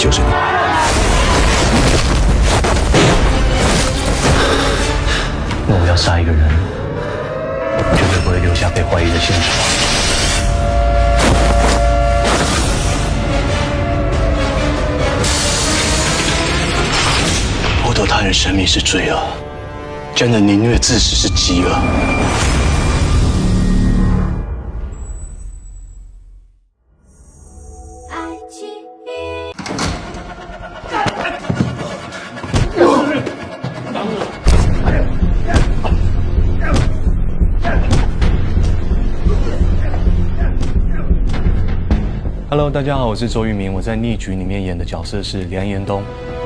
就是你。若我要杀一个人，绝对不会留下被怀疑的现场。剥夺他人生命是罪恶，真的宁愿致死是饥饿。Hello， 大家好，我是周渝民，我在《逆局》里面演的角色是梁延东。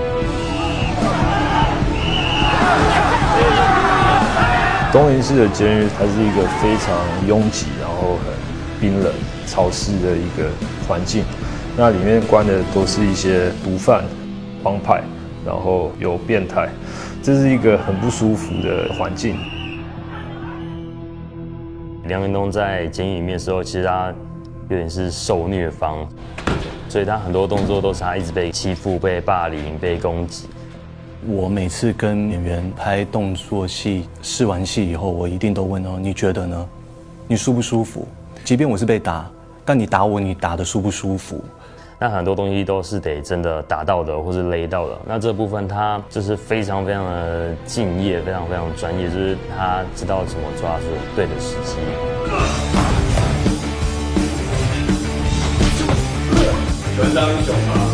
东营市的监狱，它是一个非常拥挤，然后很冰冷、潮湿的一个环境。那里面关的都是一些毒贩、帮派，然后有变态，这是一个很不舒服的环境。 梁延东在监狱里面的时候，其实他有点是受虐方，所以他很多动作都是他一直被欺负、被霸凌、被攻击。 我每次跟演员拍动作戏，试完戏以后，我一定都问哦，你觉得呢？你舒不舒服？即便我是被打，但你打我，你打得舒不舒服？ 那很多东西都是得真的打到的，或是勒到的。那这部分他就是非常非常的敬业，非常非常专业，就是他知道怎么抓住对的时机。 人当英雄啊！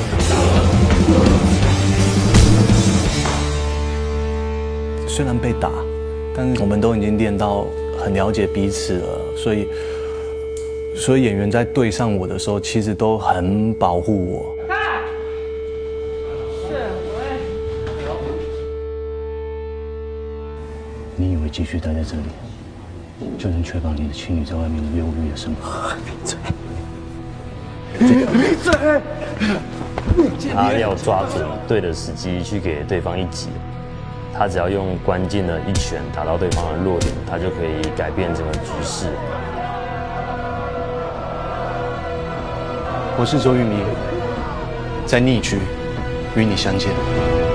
虽然被打，但是我们都已经练到很了解彼此了，所以演员在对上我的时候，其实都很保护我。你以为继续待在这里，就能确保你的妻女在外面无忧无虑的生活？闭嘴！闭嘴！ 他要抓准对的时机去给对方一击。他只要用关键的一拳打到对方的弱点，他就可以改变整个局势。 我是周渝民，在逆局与你相见。